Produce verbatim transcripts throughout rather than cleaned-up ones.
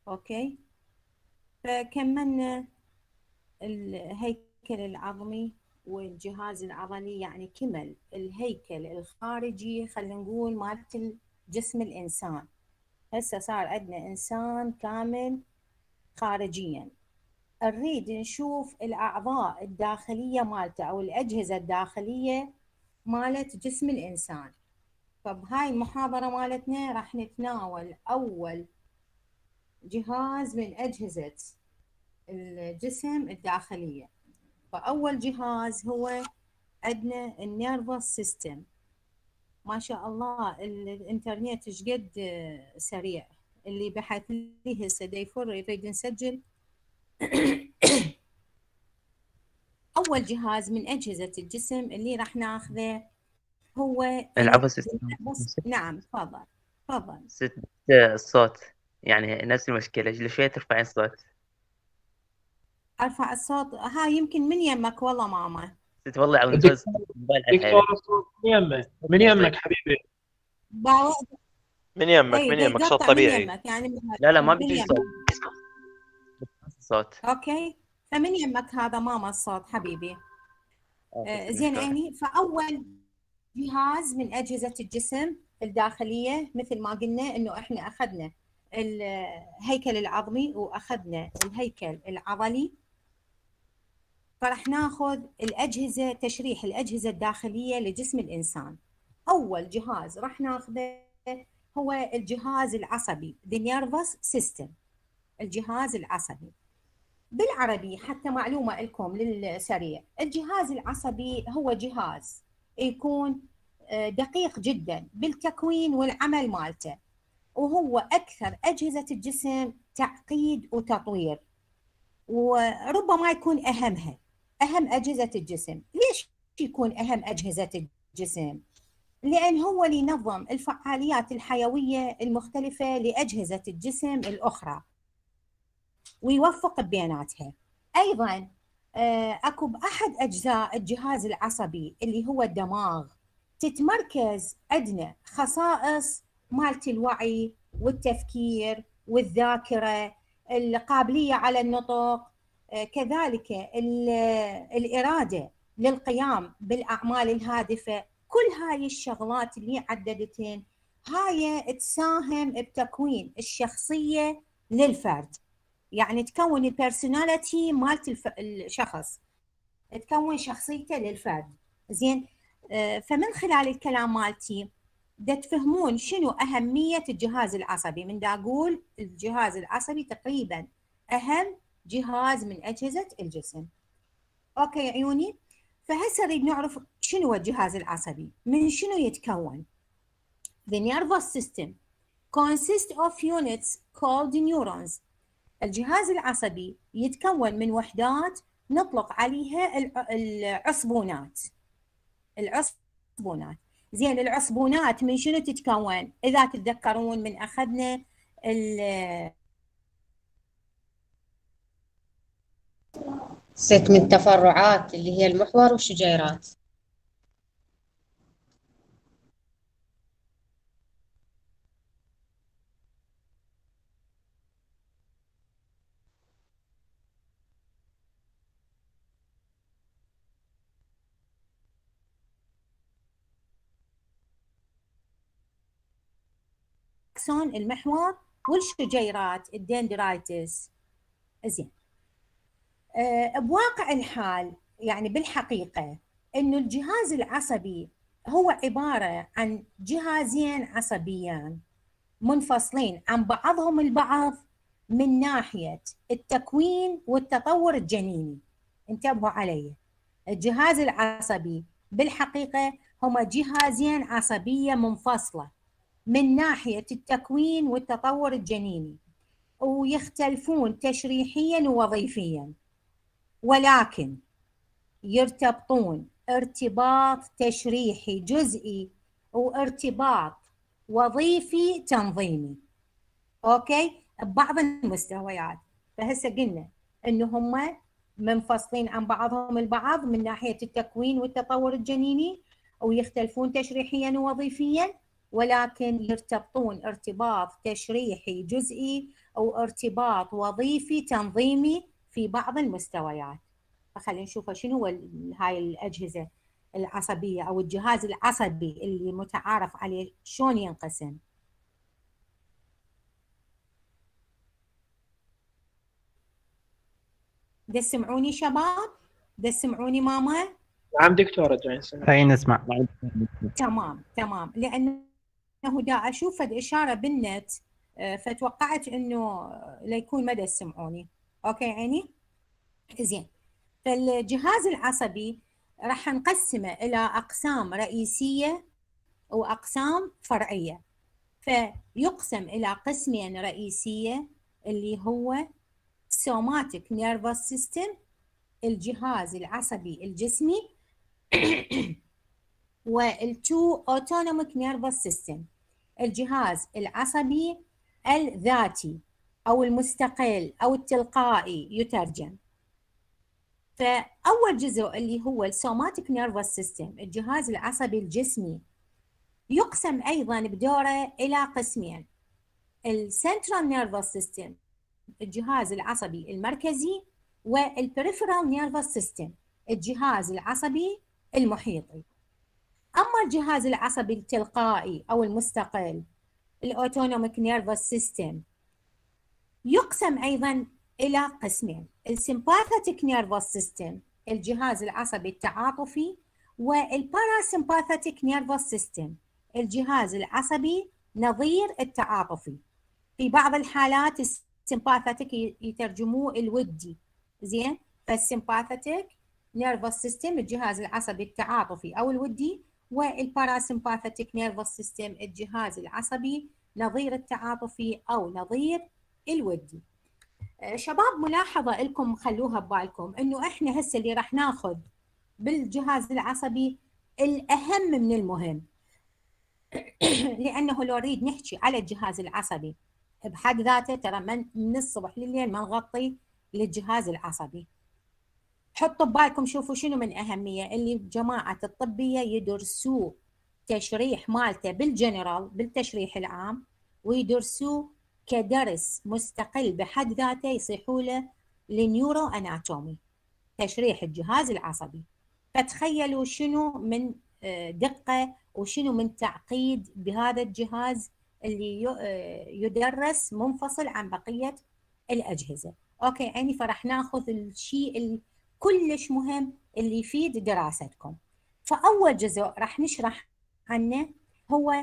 اوكي. فكملنا الهيكل العظمي والجهاز العضلي، يعني كمل الهيكل الخارجي خلينا نقول مالت جسم الانسان. هسه صار عندنا انسان كامل خارجيا. نريد نشوف الاعضاء الداخليه مالته او الاجهزه الداخليه مالت جسم الانسان. فبهاي المحاضره مالتنا راح نتناول اول جهاز من اجهزه الجسم الداخليه. فاول جهاز هو عندنا النيرفس سيستم. ما شاء الله الانترنت ايش قد سريع. اللي بحث لي هسه ديفور يريد نسجل. اول جهاز من اجهزه الجسم اللي راح ناخذه هو العفو ست بس. ست نعم تفضل تفضل. ست الصوت، يعني نفس المشكلة، جل شوية ترفعين الصوت. ارفع الصوت؟ هاي يمكن من يمك والله ماما. ست والله على دكتور متوسط الموبايل على دكتور الحالة. الصوت من يمك من يمك حبيبي. باو... من يمك اي من دا يمك صوت يقطع من طبيعي. يمك يعني من, لا لا ما من بيجي يمك. صوت، صوت. اوكي. فمن يمك هذا ماما الصوت حبيبي. آه زين عيني. فاول جهاز من اجهزه الجسم الداخليه مثل ما قلنا انه احنا اخذنا الهيكل العظمي واخذنا الهيكل العضلي. فراح ناخذ الاجهزه، تشريح الاجهزه الداخليه لجسم الانسان. اول جهاز راح ناخذه هو الجهاز العصبي، the nervous system. الجهاز العصبي بالعربي حتى معلومه لكم للسريع، الجهاز العصبي هو جهاز يكون دقيق جدا بالتكوين والعمل مالته، وهو اكثر اجهزه الجسم تعقيد وتطوير، وربما يكون اهمها اهم اجهزه الجسم. ليش يكون اهم اجهزه الجسم؟ لان هو اللي ينظم الفعاليات الحيويه المختلفه لاجهزه الجسم الاخرى ويوفق بيناتها. ايضا اكو باحد اجزاء الجهاز العصبي اللي هو الدماغ تتمركز عندنا خصائص مالت الوعي والتفكير والذاكره، القابليه على النطق، كذلك الاراده للقيام بالاعمال الهادفه. كل هاي الشغلات اللي عددتهن هاي تساهم بتكوين الشخصيه للفرد، يعني تكون البيرسوناليتي مالت الف... الشخص، تكون شخصيته للفرد. زين. آه فمن خلال الكلام مالتي دا تفهمون شنو أهمية الجهاز العصبي. من دا أقول الجهاز العصبي تقريبا أهم جهاز من أجهزة الجسم. أوكي عيوني. فهسه نريد نعرف شنو الجهاز العصبي، من شنو يتكون. The nervous system consists of units called neurons. الجهاز العصبي يتكون من وحدات نطلق عليها العصبونات. العصبونات. زين العصبونات من شنو تتكون؟ اذا تتذكرون من اخذنا ست من التفرعات اللي هي المحور والشجيرات. المحور والشجيرات الدندرايتس. زين. أه بواقع الحال يعني بالحقيقة انه الجهاز العصبي هو عبارة عن جهازين عصبيان منفصلين عن بعضهم البعض من ناحية التكوين والتطور الجنيني. انتبهوا علي، الجهاز العصبي بالحقيقة هما جهازين عصبية منفصلة من ناحية التكوين والتطور الجنيني، ويختلفون تشريحيا ووظيفيا، ولكن يرتبطون ارتباط تشريحي جزئي وارتباط وظيفي تنظيمي. اوكي ببعض المستويات. فهسه قلنا انه هم منفصلين عن بعضهم البعض من ناحيه التكوين والتطور الجنيني، ويختلفون تشريحيا ووظيفيا، ولكن يرتبطون ارتباط تشريحي جزئي أو ارتباط وظيفي تنظيمي في بعض المستويات. فخلينا نشوف شنو هو هاي الأجهزة العصبية أو الجهاز العصبي اللي متعارف عليه شلون ينقسم. دا تسمعوني شباب؟ دا تسمعوني ماما؟ نعم دكتورة جاينسون. هاي نسمع. تمام تمام، لأنه دا أشوف إشارة بالنت فتوقعت إنه ليكون ما دا تسمعوني. أوكي عيني؟ زين. فالجهاز العصبي راح نقسمه إلى أقسام رئيسية وأقسام فرعية. فيقسم إلى قسمين رئيسية اللي هو somatic nervous system الجهاز العصبي الجسمي والتو autonomic nervous system الجهاز العصبي الذاتي أو المستقل أو التلقائي يترجم. فأول جزء اللي هو السوماتيك نيرفس سيستم الجهاز العصبي الجسمي يقسم أيضا بدوره إلى قسمين، السنترال نيرفس سيستم الجهاز العصبي المركزي والبريفرال نيرفس سيستم الجهاز العصبي المحيطي. أما الجهاز العصبي التلقائي أو المستقل الأوتونوميك نيرفس سيستم يقسم أيضا إلى قسمين، السمباثيك نيرفس سيستم الجهاز العصبي التعاطفي والباراسمباثيك نيرفس سيستم الجهاز العصبي نظير التعاطفي. في بعض الحالات السمباثيك يترجموه الودي، زين؟ فالسمباثيك نيرفس سيستم الجهاز العصبي التعاطفي أو الودي، والباراسمباثيك نيرفس سيستم الجهاز العصبي نظير التعاطفي أو نظير الودي. شباب ملاحظة لكم خلوها ببالكم انه احنا هسه اللي راح ناخذ بالجهاز العصبي الاهم من المهم لانه لو نريد نحكي على الجهاز العصبي بحد ذاته ترى من, من الصبح لليل ما نغطي للجهاز العصبي. حطوا ببالكم شوفوا شنو من اهمية اللي جماعة الطبية يدرسوه تشريح مالته بالجنرال بالتشريح العام ويدرسوه كدرس مستقل بحد ذاته يصيحوا له لنيورو اناتومي تشريح الجهاز العصبي. فتخيلوا شنو من دقة وشنو من تعقيد بهذا الجهاز اللي يدرس منفصل عن بقية الأجهزة. أوكي عيني، فرح ناخذ الشيء اللي كلش مهم اللي يفيد دراستكم. فأول جزء راح نشرح عنه هو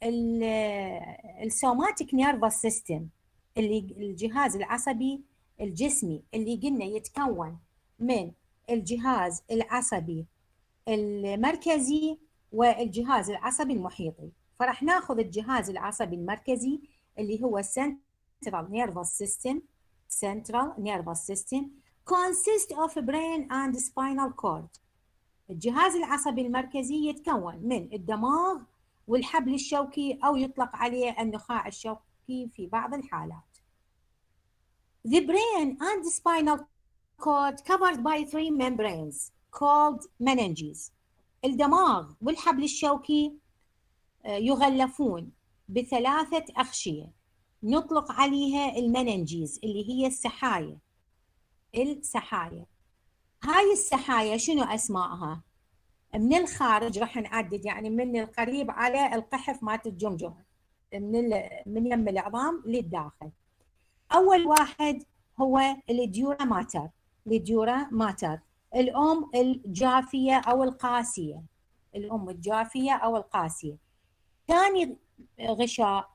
السوماتيك نيرفس سيستم اللي الجهاز العصبي الجسمي اللي قلنا يتكون من الجهاز العصبي المركزي والجهاز العصبي المحيطي. فرح ناخذ الجهاز العصبي المركزي اللي هو central nervous system central nervous system consists of brain and spinal cord. الجهاز العصبي المركزي يتكون من الدماغ والحبل الشوكي أو يطلق عليه النخاع الشوكي في بعض الحالات. The brain and the spinal cord covered by three membranes called meninges. الدماغ والحبل الشوكي يغلفون بثلاثة أغشية نطلق عليها المننجيز اللي هي السحايا. السحايا هاي السحايا شنو أسمائها؟ من الخارج راح نعدد يعني من القريب على القحف مالت الجمجمة من من يم العظام للداخل. أول واحد هو الديورا ماتر. الديورا ماتر الأم الجافية أو القاسية، الأم الجافية أو القاسية. ثاني غشاء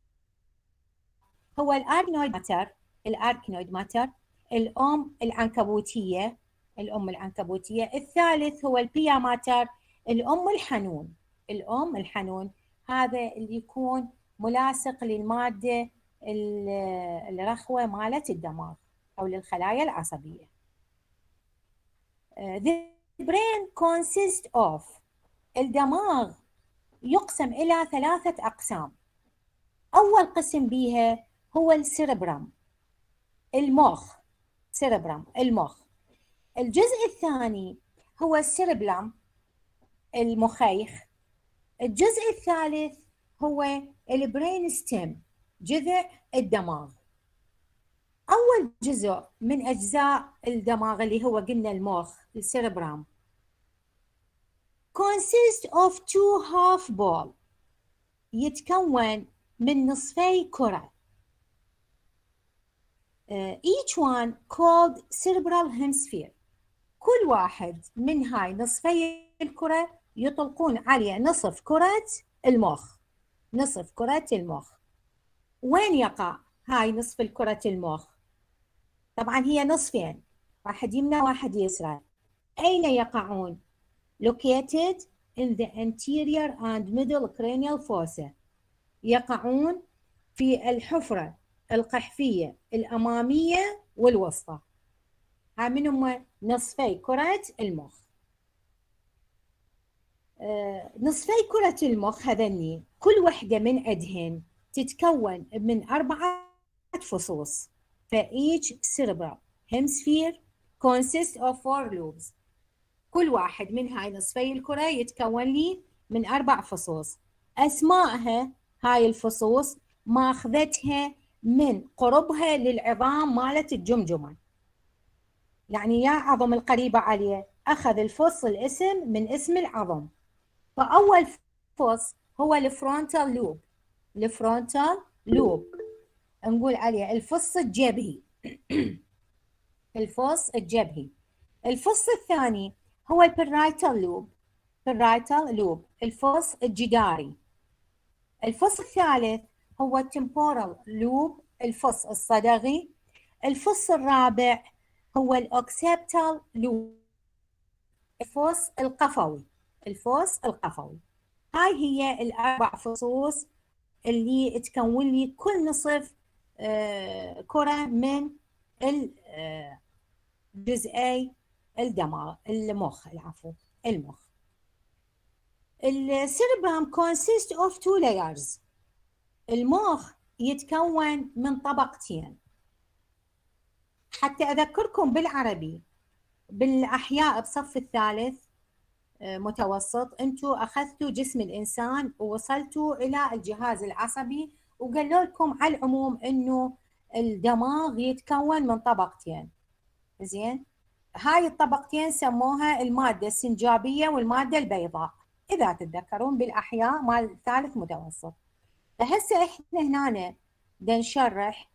هو الأركنويد ماتر. الأركنويد ماتر الأم العنكبوتية، الأم العنكبوتية. الثالث هو البيا ماتر الأم الحنون. الأم الحنون هذا اللي يكون ملاصق للمادة الرخوة مالت الدماغ أو للخلايا العصبية. The brain consists of الدماغ يقسم إلى ثلاثة أقسام. أول قسم بيها هو السيربرم المخ. سيربرم المخ. الجزء الثاني هو السيربلم المخيخ. الجزء الثالث هو البرين ستيم، جذع الدماغ. أول جزء من أجزاء الدماغ اللي هو قلنا المخ السيربرام consist of two half ball، يتكون من نصفي كرة. uh, each one called cerebral hemisphere. كل واحد من هاي نصفي الكرة يطلقون عليه نصف كرة المخ. نصف كرة المخ وين يقع هاي نصف الكرة المخ؟ طبعا هي نصفين، واحد يمنى واحد يسرى. أين يقعون؟ located in the anterior and middle cranial fossa، يقعون في الحفرة القحفية الأمامية والوسطى. هاي من هم نصفي كرة المخ. آه، نصفي كرة المخ هذني كل وحدة من عندهن تتكون من أربعة فصوص. ف each cerebral hemisphere consists of four lobes. كل واحد من هاي نصفي الكرة يتكون لي من أربع فصوص. أسمائها هاي الفصوص ماخذتها من قربها للعظام مالت الجمجمة، يعني يا عظم القريبة عليه أخذ الفص الاسم من اسم العظم. فأول فص هو الفرونتال لوب. الفرونتال لوب نقول عليه الفص الجبهي. الفص الجبهي. الفص الثاني هو البرايتال لوب. برايتال لوب الفص الجداري. الفص الثالث هو التمبورال لوب الفص الصدغي. الفص الرابع هو الأوكسيبتال لوب الفص القفوي. الفص القفوي. هاي هي الأربع فصوص اللي تكون لي كل نصف آه كرة من الجزئي الدماغ المخ العفو المخ. السيربرام consist of two layers. المخ يتكون من طبقتين. حتى أذكركم بالعربي بالأحياء بصف الثالث متوسط، أنتوا أخذتوا جسم الإنسان ووصلتوا إلى الجهاز العصبي وقالوا لكم على العموم إنه الدماغ يتكون من طبقتين. زين، هاي الطبقتين سموها المادة السنجابية والمادة البيضاء إذا تتذكرون بالأحياء مال الثالث متوسط. فهسه إحنا هنا بدنا نشرح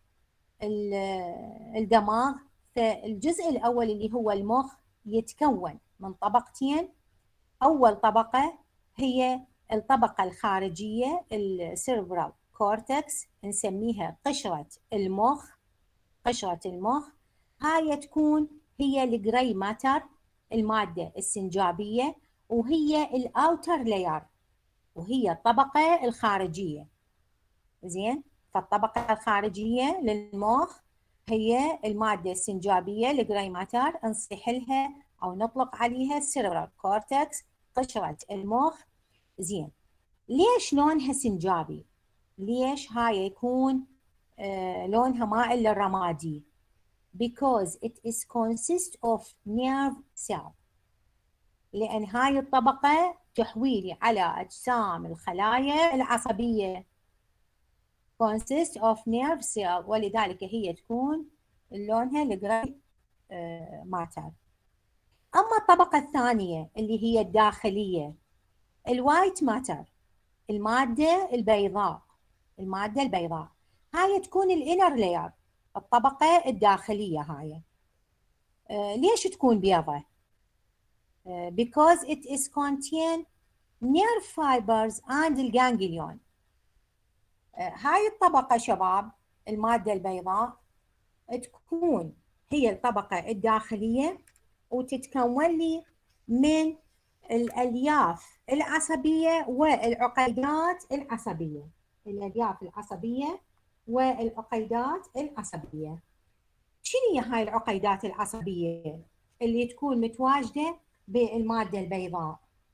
الدماغ. فالجزء الأول اللي هو المخ يتكون من طبقتين. أول طبقة هي الطبقة الخارجية السيربرال كورتكس، نسميها قشرة المخ. قشرة المخ هاي تكون هي الجراي ماتر المادة السنجابية، وهي الأوتر لاير وهي الطبقة الخارجية. زين، فالطبقة الخارجية للمخ هي المادة السنجابية الجراي ماتر، نصيح لها أو نطلق عليها السيربرال كورتكس قشرة المخ. زين، ليش لونها سنجابي؟ ليش هاي يكون آه لونها مائل للرمادي؟ because it is consist of nerve cell. لأن هاي الطبقة تحويلي على أجسام الخلايا العصبية. consist of nerve cell، ولذلك هي تكون لونها الجراي ماتر. أما الطبقة الثانية اللي هي الداخلية الوايت ماتر المادة البيضاء. المادة البيضاء هاي تكون الانر لاير الطبقة الداخلية. هاي آه ليش تكون بيضة؟ آه because it is contain nerve fibers and الجانجليون. آه هاي الطبقة شباب المادة البيضاء تكون هي الطبقة الداخلية، وتتكون لي من الألياف العصبية والعقيدات العصبية. الألياف العصبية والعقيدات العصبية. شنو هي هاي العقيدات العصبية اللي تكون متواجدة بالمادة البيضاء؟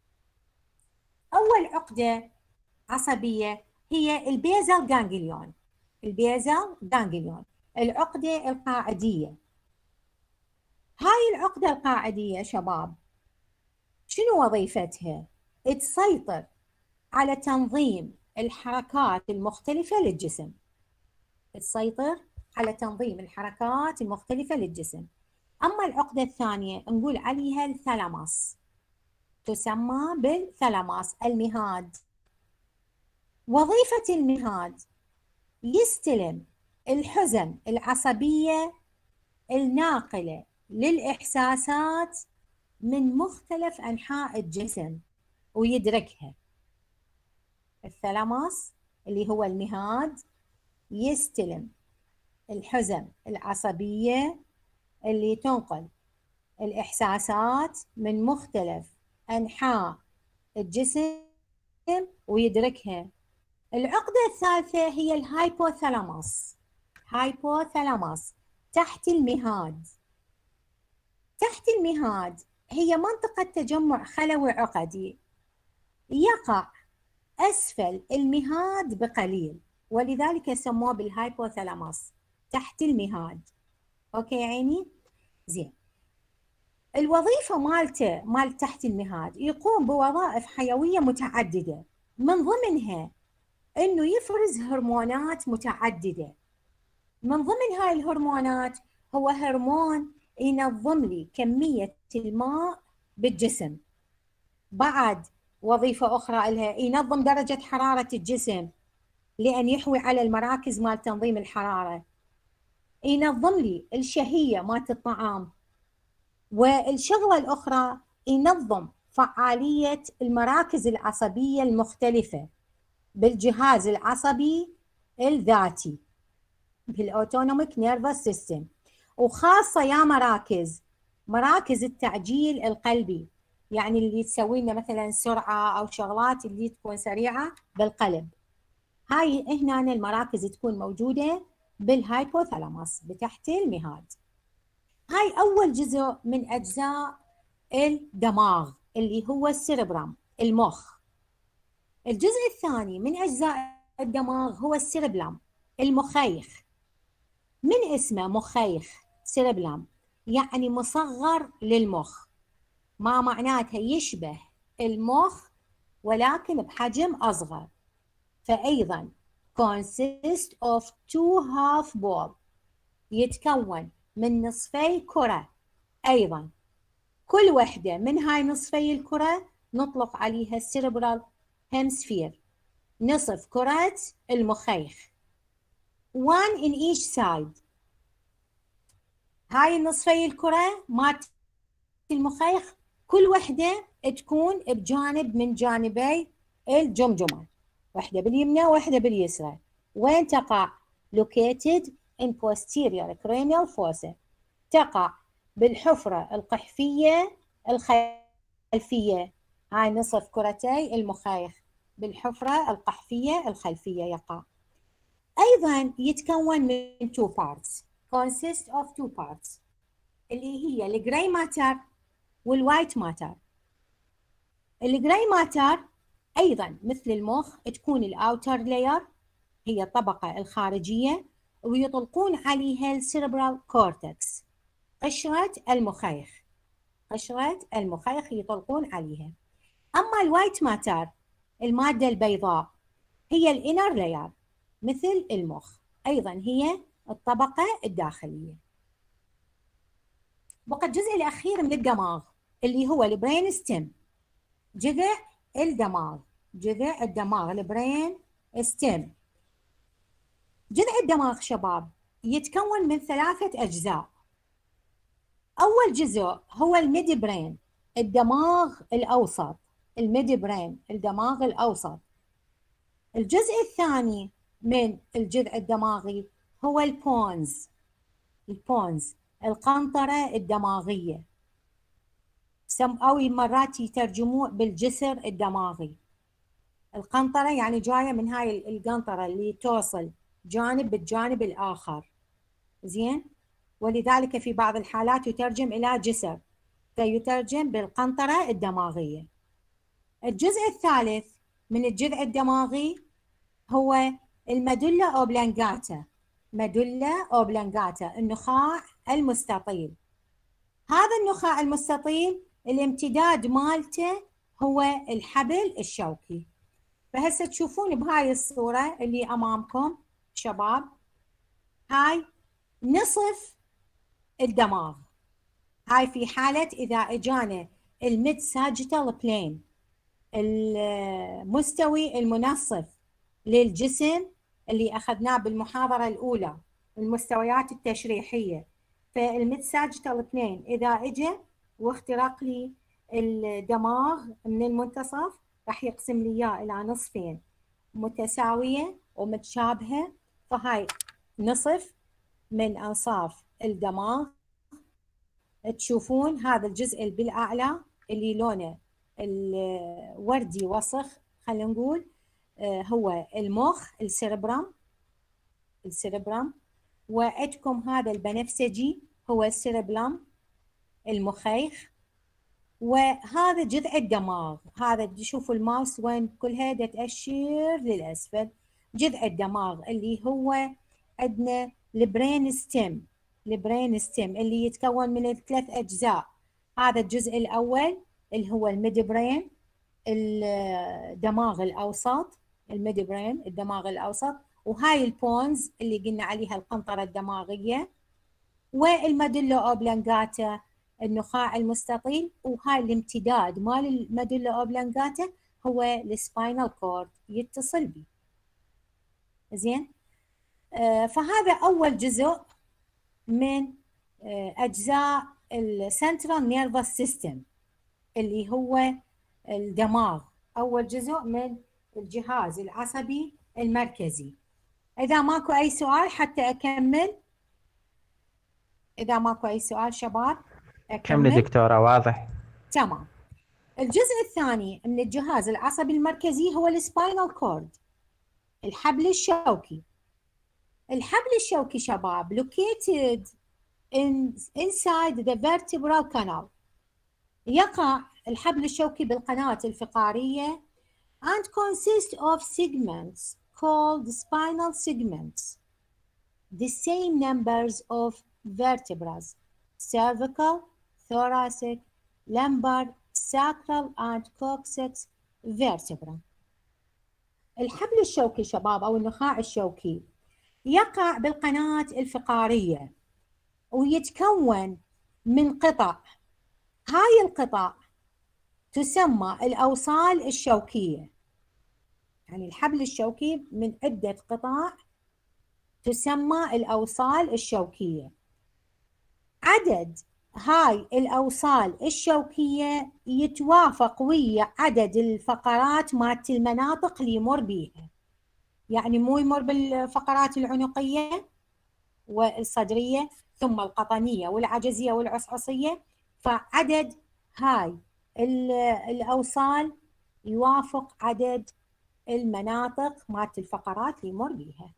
أول عقدة عصبية هي البيزل جانجليون. البيزل جانجليون العقدة القاعدية. هاي العقدة القاعدية شباب شنو وظيفتها؟ تسيطر على تنظيم الحركات المختلفة للجسم، تسيطر على تنظيم الحركات المختلفة للجسم. أما العقدة الثانية نقول عليها الثالاموس، تسمى بالثالاموس المهاد. وظيفة المهاد يستلم الحزم العصبية الناقلة للإحساسات من مختلف أنحاء الجسم ويدركها. الثالاموس اللي هو المهاد يستلم الحزم العصبية اللي تنقل الإحساسات من مختلف أنحاء الجسم ويدركها. العقدة الثالثة هي الهايبوثالاموس. هايبوثالاموس تحت المهاد. تحت المهاد هي منطقة تجمع خلوي عقدي يقع أسفل المهاد بقليل، ولذلك سموه بالهايبوثالاموس تحت المهاد. أوكي عيني؟ زين. الوظيفة مالته مال تحت المهاد يقوم بوظائف حيوية متعددة، من ضمنها إنه يفرز هرمونات متعددة. من ضمن هاي الهرمونات هو هرمون ينظم لي كمية الماء بالجسم. بعد وظيفة أخرى لها ينظم درجة حرارة الجسم لأن يحوي على المراكز مال تنظيم الحرارة. ينظم لي الشهية مالت الطعام. والشغلة الأخرى ينظم فعالية المراكز العصبية المختلفة بالجهاز العصبي الذاتي بالأوتونوميك نيرفس سيستم، وخاصة يا مراكز مراكز التعجيل القلبي، يعني اللي تسوي لنا مثلا سرعة أو شغلات اللي تكون سريعة بالقلب. هاي هنا المراكز تكون موجودة بالهايبوثالاموس بتحت المهاد. هاي أول جزء من أجزاء الدماغ اللي هو السيربرام المخ. الجزء الثاني من أجزاء الدماغ هو السيربلام المخيخ. من اسمه مخيخ سيربلام يعني مصغر للمخ، ما معناتها يشبه المخ ولكن بحجم أصغر. فأيضا consist of two half ball يتكون من نصفي كرة. أيضا كل وحدة من هاي نصفي الكرة نطلق عليها cerebral hemisphere، نصف كرة المخيخ. one in each side. هاي النصفي الكرة مالت المخيخ كل وحدة تكون بجانب من جانبي الجمجمة، واحدة باليمنى وواحدة باليسرى. وين تقع؟ located in posterior cranial fossa، تقع بالحفرة القحفية الخلفية. هاي نصف كرتي المخيخ بالحفرة القحفية الخلفية يقع. أيضا يتكون من two parts، consist of two parts اللي هي الجراي ماتر والوايت ماتر. الجراي ماتر أيضا مثل المخ تكون الأوتر لاير، هي الطبقة الخارجية، ويطلقون عليها السيربرال كورتكس، قشرة المخيخ. قشرة المخيخ يطلقون عليها. أما الوايت ماتر المادة البيضاء هي الانر لاير مثل المخ، أيضا هي الطبقة الداخلية. بقى الجزء الأخير من الدماغ اللي هو البرين ستيم، جذع الدماغ. جذع الدماغ البرين ستيم. جذع الدماغ شباب يتكون من ثلاثة أجزاء. أول جزء هو الميدي برين، الدماغ الأوسط. الميدي برين الدماغ الأوسط. الجزء الثاني من الجذع الدماغي هو البونز. البونز القنطرة الدماغية، أو مرات يترجموه بالجسر الدماغي. القنطرة يعني جاية من هاي القنطرة اللي توصل جانب بالجانب الآخر، زين؟ ولذلك في بعض الحالات يترجم إلى جسر، فيترجم بالقنطرة الدماغية. الجزء الثالث من الجذع الدماغي هو المدلة أوبلانجاتا. مدلة أوبلانجاتا النخاع المستطيل. هذا النخاع المستطيل الامتداد مالته هو الحبل الشوكي. فهسه تشوفون بهاي الصورة اللي أمامكم شباب، هاي نصف الدماغ. هاي في حالة إذا إجانا الميد ساجيتال بلين، المستوي المنصف للجسم اللي أخذناه بالمحاضرة الأولى، المستويات التشريحية. فالميد ساجيتال بلين إذا إجا واخترق لي الدماغ من المنتصف راح يقسم لي إياه إلى نصفين متساوية ومتشابهة، فهاي نصف من أنصاف الدماغ. تشوفون هذا الجزء اللي بالأعلى اللي لونه الوردي وسخ، خلينا نقول هو المخ، السيربرم السيربرم وعندكم هذا البنفسجي هو السيربلم، المخيخ. وهذا جذع الدماغ، هذا تشوفوا الماوس وين كلها تأشر للأسفل، جذع الدماغ اللي هو عندنا البرين ستيم، البرين ستيم اللي يتكون من ثلاث أجزاء. هذا الجزء الأول اللي هو الميد برين، الدماغ الأوسط، الميد برين الدماغ الأوسط، وهاي البونز اللي قلنا عليها القنطرة الدماغية، والماديلا أوبلانجاتا النخاع المستطيل، وهاي الامتداد مال الماديلا أوبلانجاتا هو السباينال كورد يتصل به. زين، آه فهذا أول جزء من آه أجزاء السنترال نيرفس سيستم اللي هو الدماغ، أول جزء من الجهاز العصبي المركزي. إذا ماكو أي سؤال حتى أكمل، إذا ماكو أي سؤال شباب أكمل. كملي دكتورة، واضح. تمام. الجزء الثاني من الجهاز العصبي المركزي هو السباينال كورد، الحبل الشوكي. الحبل الشوكي شباب located in, inside the vertebral canal. يقع الحبل الشوكي بالقناة الفقارية and consists of segments called spinal segments. The same numbers of vertebrae: cervical, thoracic, lumbar, sacral and coccyx vertebra. الحبل الشوكي شباب أو النخاع الشوكي يقع بالقناة الفقارية ويتكون من قطع. هاي القطع تسمى الأوصال الشوكية، يعني الحبل الشوكي من عدة قطع تسمى الأوصال الشوكية. عدد هاي الأوصال الشوكية يتوافق ويا عدد الفقرات مالت المناطق اللي يمر بيها، يعني مو يمر بالفقرات العنقية والصدرية ثم القطنية والعجزية والعصعصية، فعدد هاي الأوصال يوافق عدد المناطق مالت الفقرات اللي يمر بيها.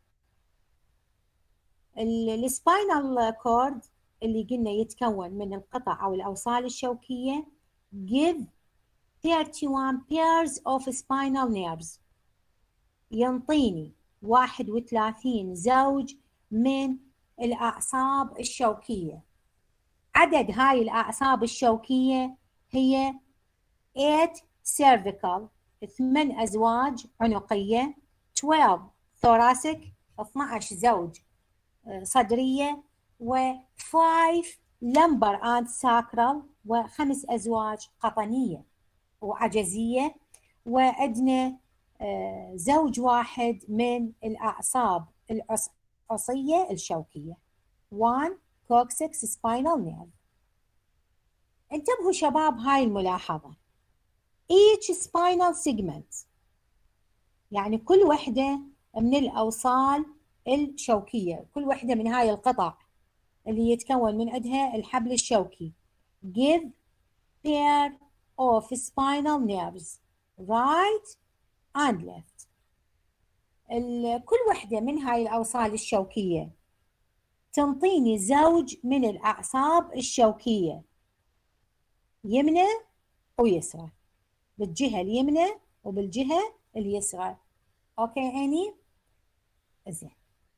السباينال كورد اللي قلنا يتكون من القطع أو الأوصال الشوكية give thirty-one pairs of spinal nerves، ينطيني واحد وثلاثين زوج من الأعصاب الشوكية. عدد هاي الأعصاب الشوكية هي eight cervical، ثمان أزواج عنقية، twelve thoracic، اثنعش زوج صدرية، و five lumbar and sacral، وخمس أزواج قطنية وعجزية، وعندنا زوج واحد من الأعصاب العصعصية الشوكية، one coccyx spinal nerve. انتبهوا شباب هاي الملاحظة، each spinal segment يعني كل وحدة من الأوصال الشوكية، كل وحدة من هاي القطع اللي يتكون من عندها الحبل الشوكي give pair of spinal nerves right and left. كل وحدة من هاي الأوصال الشوكية تنطيني زوج من الأعصاب الشوكية يمنى ويسرى، بالجهة اليمنى وبالجهة اليسرى. أوكي عيني؟ زين.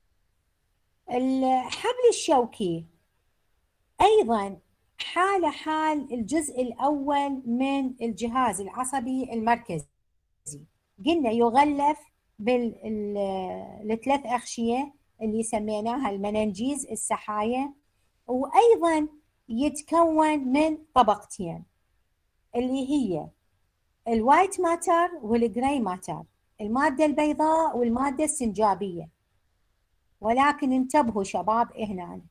الحبل الشوكي أيضا حال حال الجزء الأول من الجهاز العصبي المركزي، قلنا يغلف بالثلاث أغشية اللي سميناها المننجيز السحايا، وأيضا يتكون من طبقتين اللي هي الوايت ماتر والجراي ماتر، المادة البيضاء والمادة السنجابية. ولكن انتبهوا شباب هنا،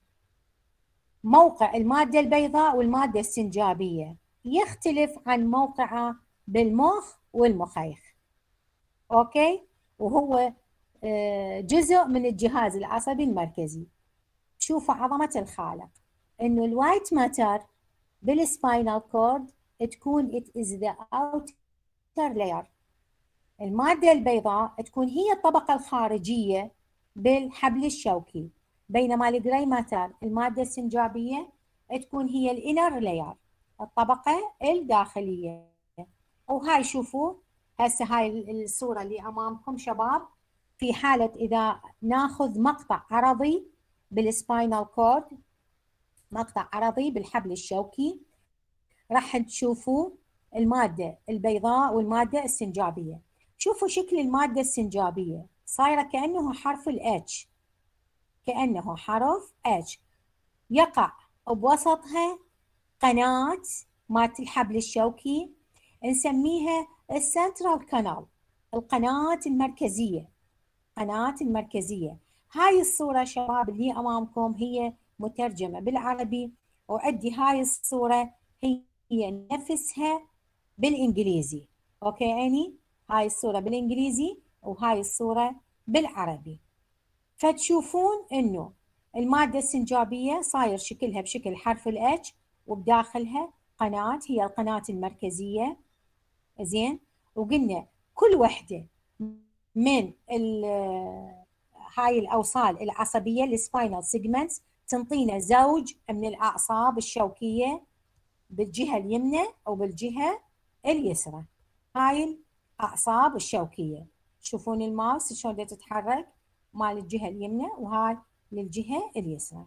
موقع المادة البيضاء والمادة السنجابية يختلف عن موقعه بالمخ والمخيخ. أوكي؟ وهو جزء من الجهاز العصبي المركزي. شوفوا عظمة الخالق، إنه الوايت ماتر بالسباينال كورد تكون it is the outer layer، المادة البيضاء تكون هي الطبقة الخارجية بالحبل الشوكي، بينما الجراي ماتر المادة السنجابية تكون هي الانر لاير، الطبقة الداخلية. وهاي شوفوا هسه هاي الصورة اللي أمامكم شباب، في حالة إذا ناخذ مقطع عرضي بالسباينال كورد، مقطع عرضي بالحبل الشوكي، راح تشوفوا المادة البيضاء والمادة السنجابية. شوفوا شكل المادة السنجابية صايرة كأنه حرف الاتش، كأنه حرف اتش، يقع بوسطها قناة مالت الحبل الشوكي نسميها السنترال كانال، القناة المركزية، قناة المركزية. هاي الصورة شباب اللي أمامكم هي مترجمة بالعربي، وعندي هاي الصورة هي نفسها بالإنجليزي. أوكي عيني؟ هاي الصورة بالإنجليزي وهاي الصورة بالعربي. فتشوفون إنه المادة السنجابية صاير شكلها بشكل حرف الاتش، وبداخلها قناة هي القناة المركزية. زين؟ وقلنا كل وحدة من هاي الأوصال العصبية السباينال سيجمنتس تنطينا زوج من الأعصاب الشوكية بالجهة اليمنى أو بالجهة اليسرى. هاي الأعصاب الشوكية، تشوفون الماوس شلون تتحرك مال الجهة اليمنى وهاي للجهة اليسرى.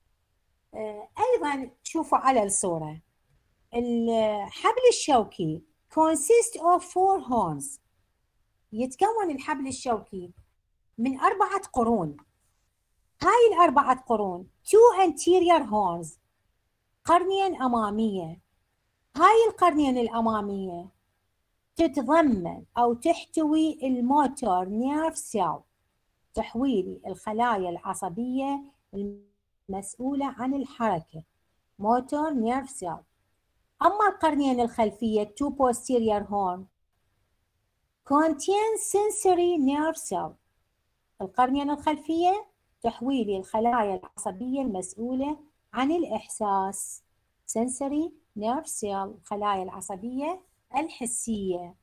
أيضا تشوفوا على الصورة الحبل الشوكي consist of four horns، يتكون الحبل الشوكي من أربعة قرون. هاي الأربعة قرون two anterior horns، قرنين أمامية. هاي القرنين الأمامية تتضمن أو تحتوي الموتور نيرف سيل، تحويل الخلايا العصبية المسؤولة عن الحركة، موتور نيرف سيل. أما القرنين الخلفية two posterior horn contain sensory nerve cell، القرنين الخلفية تحويل الخلايا العصبية المسؤولة عن الإحساس، sensory nerve cell، الخلايا العصبية الحسية.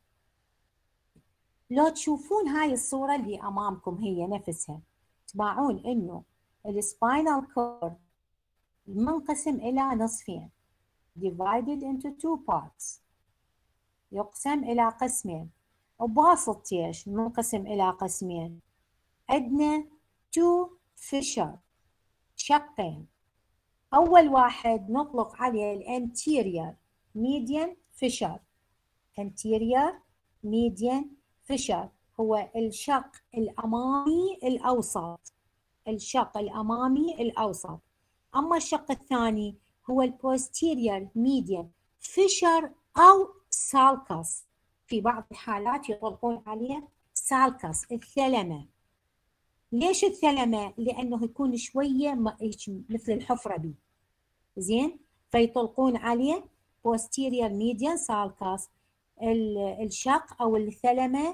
لو تشوفون هاي الصورة اللي أمامكم هي نفسها، تباعون إنه السباينال كورد منقسم إلى نصفين، divided into two parts، يقسم إلى قسمين. وبواسط ايش منقسم إلى قسمين؟ عندنا two fissure، شقين. أول واحد نطلق عليه الانتيريور median fissure، anterior median fissure هو الشق الأمامي الأوسط، الشق الأمامي الأوسط. أما الشق الثاني هو البوستيريور ميديان فيشر أو سالكس، في بعض الحالات يطلقون عليه سالكس، الثلمة. ليش الثلمة؟ لأنه يكون شوية مثل الحفرة بي، زين، فيطلقون عليه posterior median sulcus، الشق أو الثلمة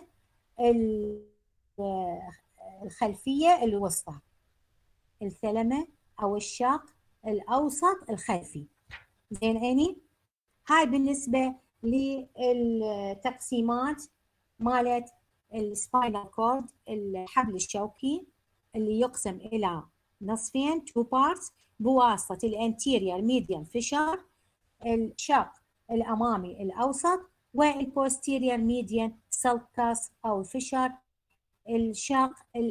الخلفية الوسطى، الثلمة أو الشق الأوسط الخلفي. زين عيني؟ هاي بالنسبة للتقسيمات مالت السباينال كورد، الحبل الشوكي اللي يقسم إلى نصفين two parts بواسطة الانتيريور ميديان فيشر، الشق الأمامي الأوسط، والبوستيريور ميديان سلكس أو فيشر، الشق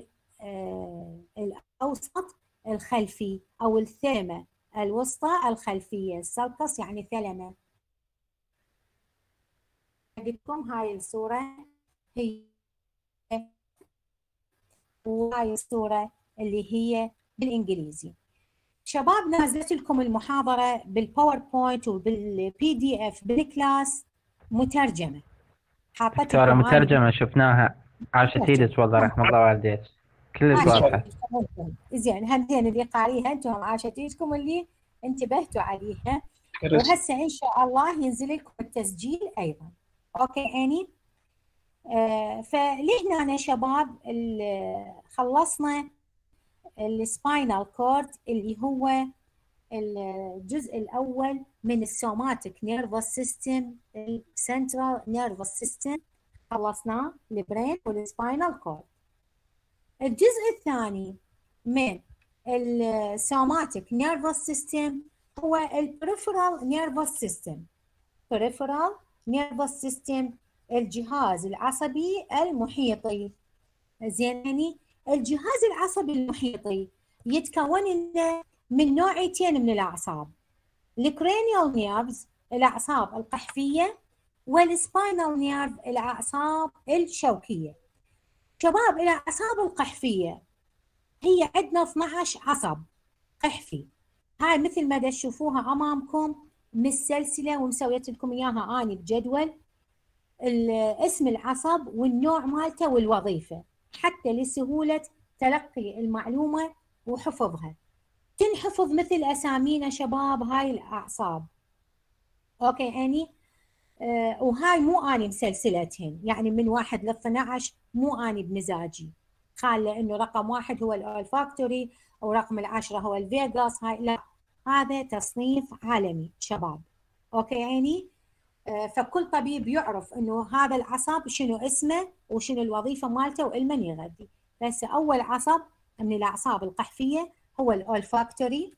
الأوسط الخلفي أو الثلمة الوسطى الخلفية، السلكس يعني ثلمة. عندكم هاي الصورة هي وهاي الصورة اللي هي بالإنجليزي. شباب نازلت لكم المحاضرة بالباوربوينت وبالبي دي اف بالكلاس مترجمة، حاطت دكتورة لكم أنا مترجمة شفناها، عاشت ايدك والله رحمة الله والديك، كلش واضحة. زين هندين اللي قاريها انتم عاشت ايدكم اللي انتبهتوا عليها، وهسه ان شاء الله ينزل لكم التسجيل ايضا. اوكي اني آه فلهنا يا شباب خلصنا السباينال كورد اللي هو الجزء الاول من السوماتيك نيرفس سيستم، السنترال نيرفس سيستم خلصناه، البرين والسباينال كورد. الجزء الثاني من السوماتيك نيرفس سيستم هو البريفرال نيرفس سيستم. بريفرال نيرفس سيستم الجهاز العصبي المحيطي. زين يعني الجهاز العصبي المحيطي يتكون من نوعيتين من الاعصاب، الكرينيال نيرفز الاعصاب القحفيه، والسباينال نيرف الاعصاب الشوكيه. شباب الاعصاب القحفيه هي عندنا اثنعش عصب قحفي، هاي مثل ما تشوفوها امامكم متسلسله ومسويت لكم اياها اني بجدول اسم العصب والنوع مالته والوظيفه حتى لسهوله تلقي المعلومه وحفظها. تنحفظ مثل اسامينا شباب هاي الاعصاب. اوكي اني آه وهاي مو اني مسلسلتهن، يعني من واحد ل اثنعش مو اني بمزاجي خاله انه رقم واحد هو الاولفاكتوري او رقم العشره هو الفيغاس، هاي لا، هذا تصنيف عالمي شباب. اوكي عيني آه فكل طبيب يعرف انه هذا العصب شنو اسمه وشنو الوظيفه مالته والمن يغذي. بس اول عصب من الاعصاب القحفيه هو الاولفاكتوري،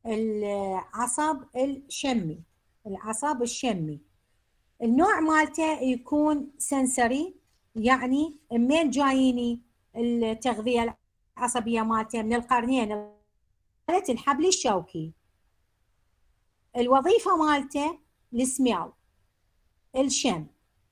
العصب الشمي، العصب الشمي. النوع مالته يكون سنسري، يعني منين جاييني التغذية العصبية مالته؟ من القرنين الحبل الشوكي. الوظيفة مالته السميل، الشم.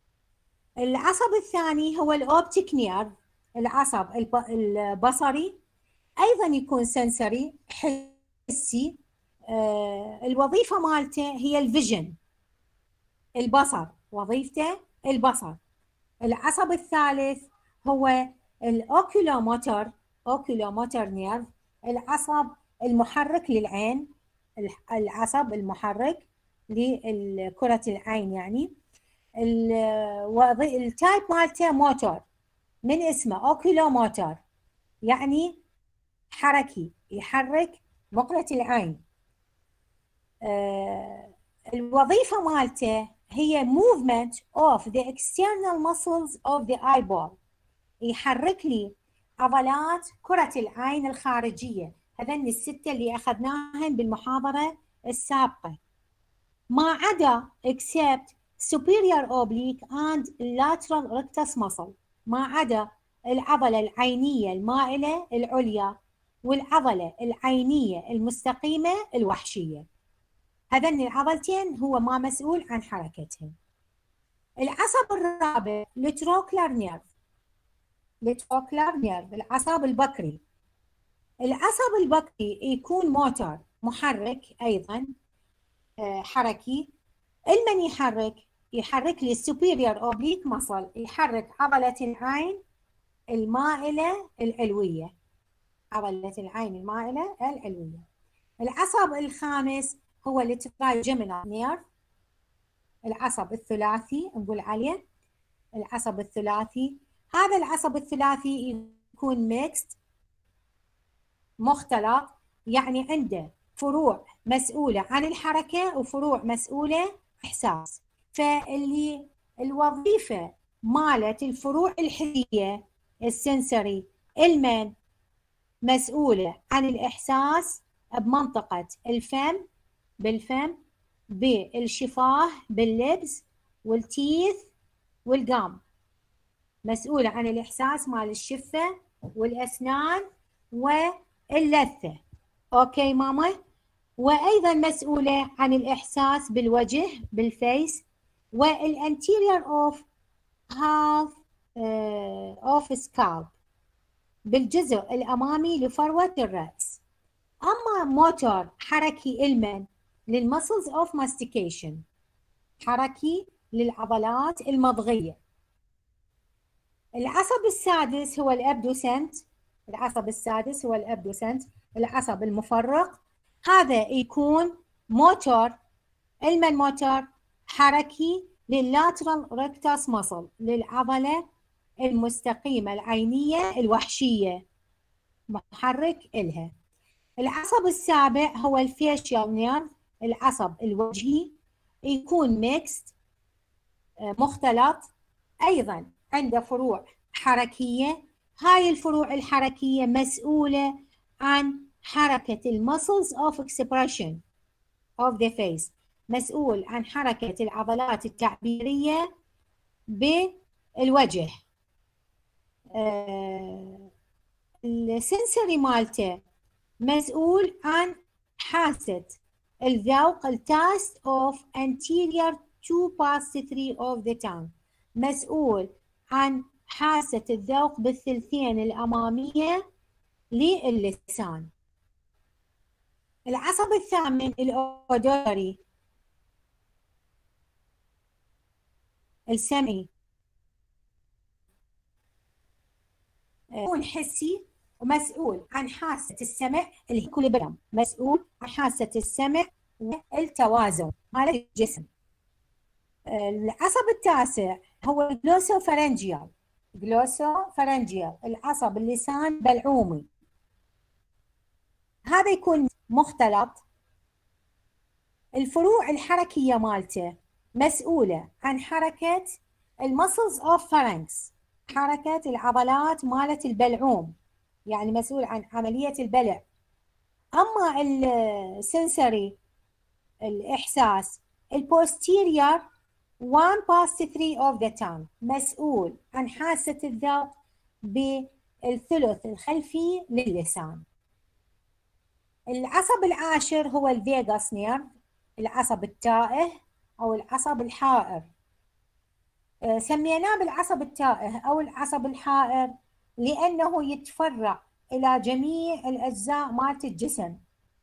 العصب الثاني هو الأوبتيك نيرف، العصب البصري، أيضا يكون سنسري حسي. آه الوظيفة مالته هي الفيجن، البصر، وظيفته البصر. العصب الثالث هو الاوكيلوموتور، اوكيلوموتور نيرف، العصب المحرك للعين، العصب المحرك لكرة العين. يعني التايب مالته موتور، من اسمه اوكيلوموتور يعني حركي، يحرك مقلة العين. آه الوظيفة مالته هي movement of the external muscles of the eyeball، يحرك لي عضلات كرة العين الخارجية. هذين الستة اللي أخذناهم بالمحاضرة السابقة، ما عدا except superior oblique and lateral rectus muscle، ما عدا العضلة العينية المائلة العليا والعضلة العينية المستقيمة الوحشية. هذين العضلتين هو ما مسؤول عن حركتهم. العصب الرابع التروكلر نيرف، التروكلر نيرف العصب البكري. العصب البكري يكون موتور، محرك ايضا حركي. المن يحرك؟ يحرك لي السوبيريور اوبليك مصل، يحرك عضلة العين المائلة العلوية، عضلة العين المائلة العلوية. العصب الخامس هو الترايجيمينال نيرف، العصب الثلاثي نقول عليه العصب الثلاثي. هذا العصب الثلاثي يكون ميكست، مختلط، يعني عنده فروع مسؤولة عن الحركة وفروع مسؤولة إحساس. فاللي الوظيفة مالت الفروع الحسية السنسري المن مسؤولة عن الإحساس بمنطقة الفم، بالفم، بالشفاه، باللبس، والتيث، والقام، مسؤولة عن الإحساس مال الشفة والأسنان واللثة. أوكي ماما؟ وأيضا مسؤولة عن الإحساس بالوجه، بالفيس، والانتيريور أوف هاف أوف سكالب. بالجزء الأمامي لفروة الرأس. أما موتور حركي المن للمسلز اوف ماستيكيشن، حركي للعضلات المضغية. العصب السادس هو الأبدوسنت، العصب السادس هو الأبدوسنت، العصب المفرق. هذا يكون موتور المن موتور حركي لللاترال ريكتاس ماسل، للعضلة المستقيمة العينية الوحشية، محرك إلها. العصب السابع هو الفيشيال نيرف، العصب الوجهي، يكون ميكست مختلط، أيضا عنده فروع حركية. هاي الفروع الحركية مسؤولة عن حركة المسلز of expression of the face، مسؤول عن حركة العضلات التعبيرية بالوجه. آه السنسوري مالته مسؤول عن حاسة الذوق، التاست of anterior two past three of the tongue، مسؤول عن حاسة الذوق بالثلثين الأمامية للسان. العصب الثامن الأودوري، السمعي، يكون حسي ومسؤول عن حاسة السمع اللي هي كوليبرم، مسؤول عن حاسة السمع والتوازن مال الجسم. العصب التاسع هو الجلوسوفرنجيال، جلوسوفرنجيال العصب اللسان بلعومي. هذا يكون مختلط. الفروع الحركية مالته مسؤولة عن حركة المسلز اوف فارنكس، حركة العضلات مالت البلعوم، يعني مسؤول عن عملية البلع. أما السنسوري الإحساس البوستيريور one past three of the tongue، مسؤول عن حاسة الذوق بالثلث الخلفي للسان. العصب العاشر هو الفيغاس نيرف، العصب التائه أو العصب الحائر. سميناه بالعصب التائه أو العصب الحائر لأنه يتفرع إلى جميع الأجزاء مالت الجسم،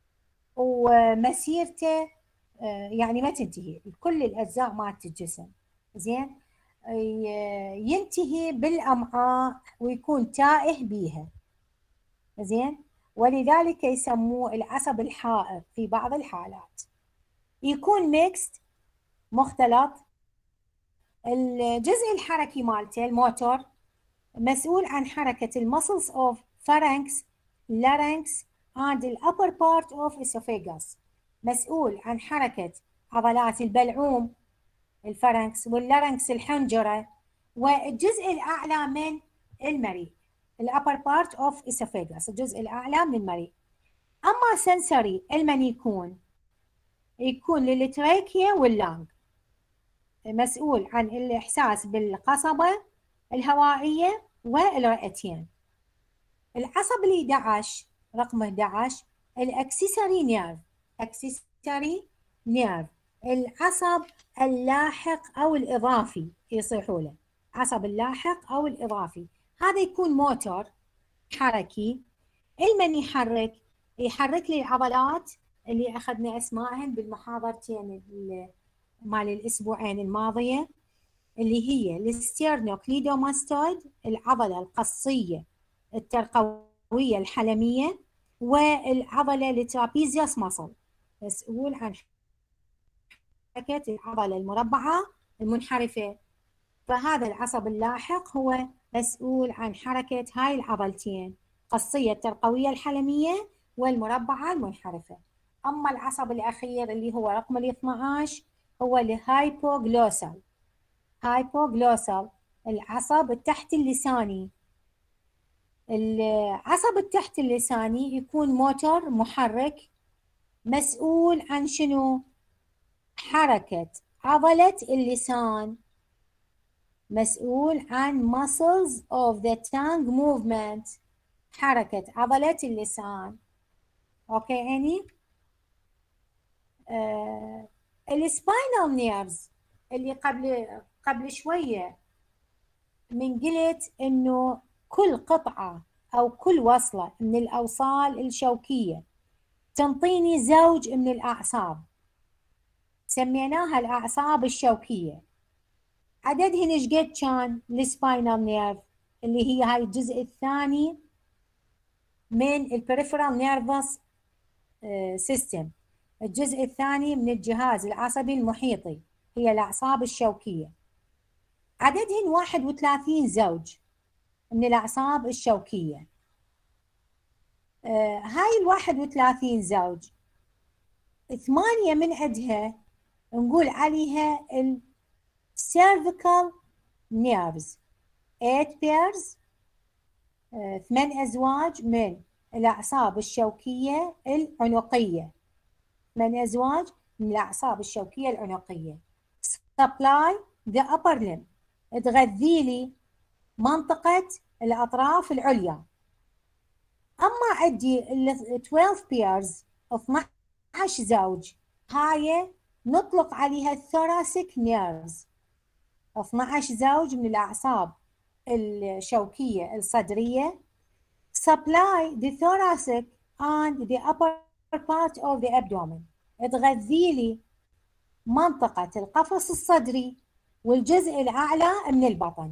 ومسيرته يعني ما تنتهي كل الأجزاء مالت الجسم. زين، ينتهي بالأمعاء ويكون تائه بيها. زين، ولذلك يسموه العصب الحائر في بعض الحالات. يكون ميكست مختلط. الجزء الحركي مالته الموتور مسؤول عن حركة المسلز of pharynx, larynx and the upper part of esophagus، مسؤول عن حركة عضلات البلعوم الفارنكس واللارنكس الحنجرة والجزء الأعلى من المريء، الupper part of esophagus، الجزء الأعلى من المريء. أما سنسوري المن يكون يكون للتراكيا واللانج، مسؤول عن الإحساس بالقصبة الهوائية والرئتين. العصب ال إحدى عشر رقم إحدى عشر الأكسسوري نيرف، أكسسوري نيرف العصب اللاحق أو الإضافي يصيحوا له، عصب اللاحق أو الإضافي. هذا يكون موتور حركي. المن يحرك يحرك لي العضلات اللي أخذنا أسمائهن بالمحاضرتين مال الأسبوعين الماضية، اللي هي الستيرنوكليدوماستويد العضلة القصية الترقوية الحلمية، والعضلة الترابيزيوس ماسل مسؤول عن حركة العضلة المربعة المنحرفة. فهذا العصب اللاحق هو مسؤول عن حركة هاي العضلتين، قصية الترقوية الحلمية والمربعة المنحرفة. أما العصب الأخير اللي هو رقم الاثنى عشر هو الهايبوغلوسال، هايبوغلوسال العصب التحت اللساني. العصب التحت اللساني يكون موتور محرك مسؤول عن شنو؟ حركة عضلة اللسان، مسؤول عن muscles of the tongue movement، حركة عضلة اللسان. اوكي اني آه السباينال نيرفز اللي قبل قبل شوية من قلت انه كل قطعة أو كل وصلة من الأوصال الشوكية تنطيني زوج من الأعصاب سميناها الأعصاب الشوكية. عددهن ايش قد كان؟ السباينال نيرف اللي هي هاي الجزء الثاني من البريفرال نيرفس سيستم، الجزء الثاني من الجهاز العصبي المحيطي، هي الأعصاب الشوكية. عددهن واحد وثلاثين زوج من الأعصاب الشوكية. آه هاي الواحد وثلاثين زوج ثمانية من عندها نقول عليها ال cervical nerves eight pairs، آه ثمان أزواج من الأعصاب الشوكية العنقية، ثمان أزواج من الأعصاب الشوكية العنقية supply the upper limb، تغذي لي منطقة الأطراف العليا. أما عندي ال اثناشر pairs اثناشر زوج، هاي نطلق عليها thoracic nerves، اثناشر زوج من الأعصاب الشوكية الصدرية supply the thoracic and the upper part of the abdomen، تغذي لي منطقة القفص الصدري والجزء الأعلى من البطن.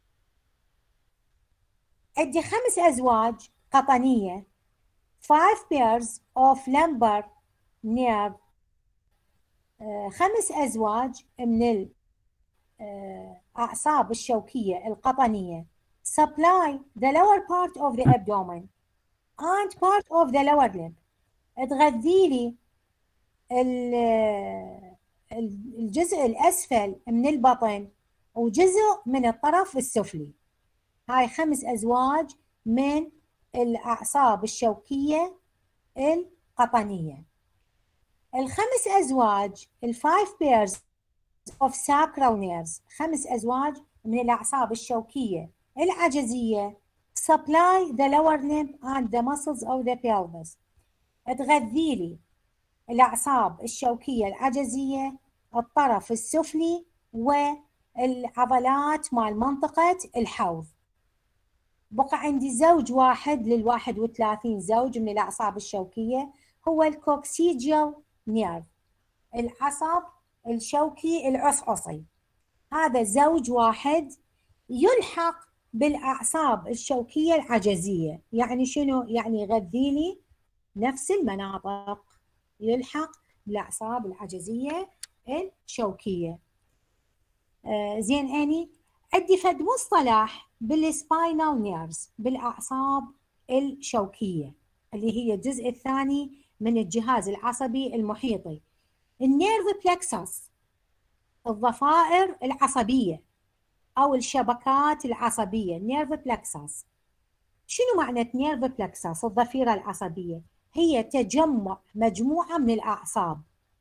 عندي خمس أزواج قطنية five pairs of lumbar nerve، خمس أزواج من الأعصاب الشوكية القطنية supply the lower part of the abdomen and part of the lower limb، تغذي لي الجزء الأسفل من البطن وجزء من الطرف السفلي. هاي خمس أزواج من الأعصاب الشوكية القطنية. الخمس أزواج الفايف pairs of sacral nerves، خمس أزواج من الأعصاب الشوكية العجزية supply the lower limb and the muscles of the pelvis، تغذي لي الأعصاب الشوكية العجزية الطرف السفلي والعضلات مال منطقة الحوض. بقى عندي زوج واحد للواحد وثلاثين زوج من الأعصاب الشوكية هو الكوكسيجيال نيرف، العصب الشوكي العصعصي. هذا زوج واحد يلحق بالأعصاب الشوكية العجزية. يعني شنو؟ يعني يغذي لي نفس المناطق، يلحق بالأعصاب العجزية الشوكية. آه زين أني عندي فد مصطلح بالسباينال نيرفز، بالأعصاب الشوكية اللي هي الجزء الثاني من الجهاز العصبي المحيطي، النيرف بلكسس، الضفائر العصبية أو الشبكات العصبية، نيرف بلكسس. شنو معنى نيرف بلكسس؟ الضفيرة العصبية هي تجمع مجموعة من الأعصاب.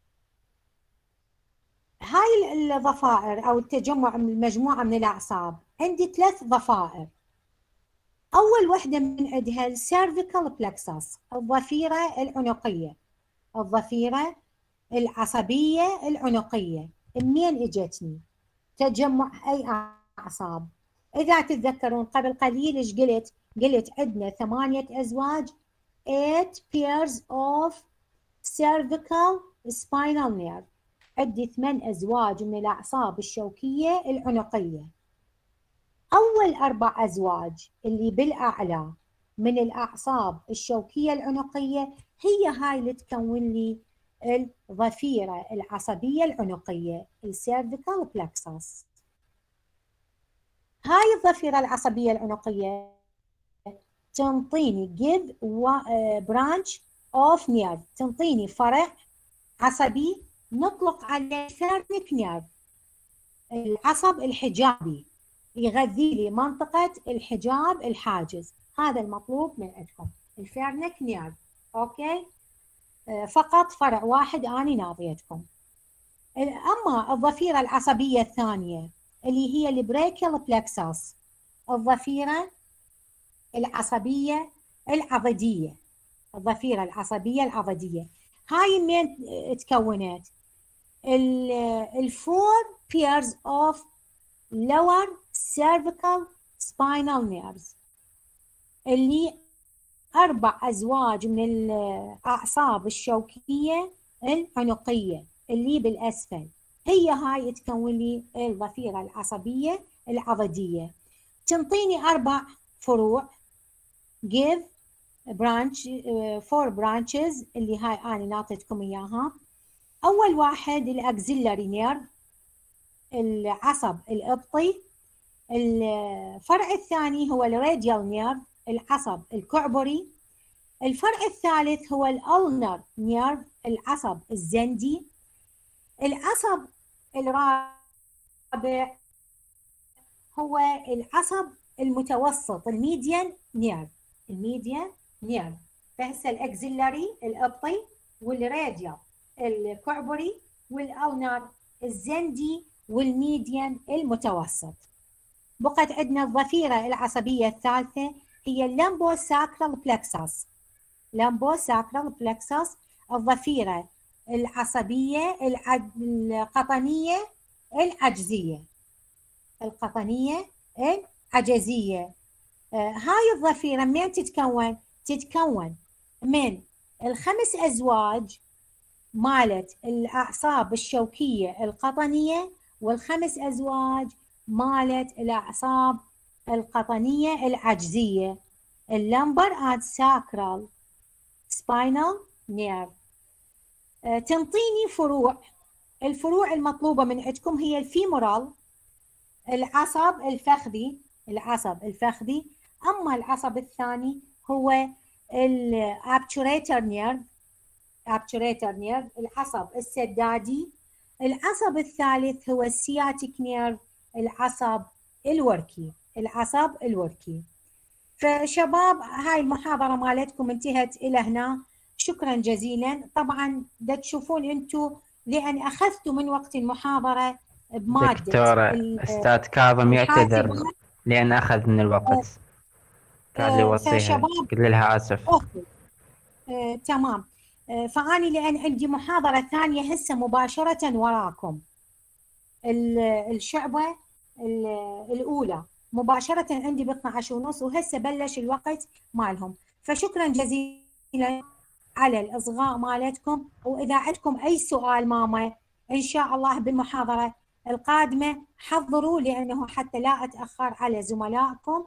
هاي الضفائر أو التجمع من مجموعة من الأعصاب عندي ثلاث ضفائر. أول وحدة من عندها السيرفيكال بلكسس، الضفيرة العنقية، الضفيرة العصبية العنقية. منين اجتني؟ تجمع أي أعصاب؟ إذا تتذكرون قبل قليل إيش قلت؟ قلت عندنا ثمانية أزواج eight pairs of cervical spinal nerve، عندي ثمان أزواج من الأعصاب الشوكية العنقية. أول أربع أزواج اللي بالأعلى من الأعصاب الشوكية العنقية هي هاي اللي تكون لي الضفيرة العصبية العنقية، السيرفيكال بلكسس. هاي الضفيرة العصبية العنقية تنطيني give branch of nerve، تنطيني فرع عصبي نطلق عليه pharynx nerve، العصب الحجابي، يغذي لي منطقة الحجاب الحاجز. هذا المطلوب من عندكم، الفيرنك نيرف. اوكي، آه فقط فرع واحد اني ناطيتكم. اما الضفيرة العصبية الثانية اللي هي البريكيال بلكسس، الضفيرة العصبية العضدية، الضفيرة العصبية العضدية هاي من تكونت الفور pairs of lower cervical spinal nerves. اللي أربع أزواج من الأعصاب الشوكية العنقية اللي بالأسفل، هي هاي تكون لي الضفيرة العصبية العضدية. تنطيني أربع فروع give branch four branches اللي هاي أنا ناطيتكم إياها. أول واحد الأكسيلاري نيرف، العصب الإبطي. الفرع الثاني هو الراديال نيرف، العصب الكعبري. الفرع الثالث هو الألنر نيرف، العصب الزندي. العصب الرابع هو العصب المتوسط الميديان نيرف، الميديان نيرف. فهسه الأكسيلاري الإبطي والراديال الكعبري والألنر الزندي والميديان المتوسط. بقت عندنا الضفيرة العصبية الثالثة هي اللامبو ساكرال بلكسس، لامبو ساكرال بلكسس الضفيرة العصبية القطنية العجزية، القطنية العجزية. آه هاي الضفيرة من تتكون؟ تتكون من الخمس أزواج مالت الأعصاب الشوكية القطنية والخمس أزواج مالت الأعصاب القطنية العجزية، اللمبر and sacral spinal nerve. أه تنطيني فروع. الفروع المطلوبة من عندكم هي الفيمورال، العصب الفخذي، العصب الفخذي. أما العصب الثاني هو الابتوريتر نيرف، ابتوريتر نيرف العصب السدادي. العصب الثالث هو السياتيك نيرف، العصب الوركي، العصب الوركي. فشباب هاي المحاضرة مالتكم انتهت إلى هنا، شكرا جزيلا. طبعا دا تشوفون انتم لأن أخذتوا من وقت المحاضرة بمادة دكتورة أستاذ كاظم يعتذر لأن أخذ من الوقت، قال لي وصيها قل لها آسف. آه، تمام. آه، فأني لأن عندي محاضرة ثانية هسه مباشرة وراكم، الشعبة الأولى مباشرة عندي ب اثنعش وثلاثين ونص، وهسه بلش الوقت مالهم. فشكرا جزيلا على الإصغاء مالتكم، وإذا عندكم أي سؤال ماما إن شاء الله بالمحاضرة القادمة حضروا، لأنه حتى لا أتأخر على زملائكم،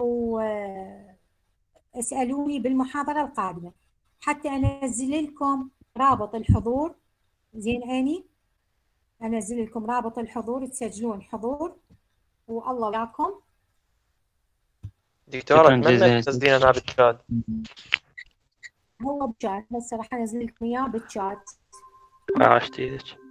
واسألوني بالمحاضرة القادمة حتى أنزل لكم رابط الحضور. زين عيني، أنزل لكم رابط الحضور تسجلون حضور، والله وياكم. دكتورة أتمنى تنزلين لنا بالشات. هو بشات، بس راح أنزل لكم إياه بالشات. عاشت ايدك.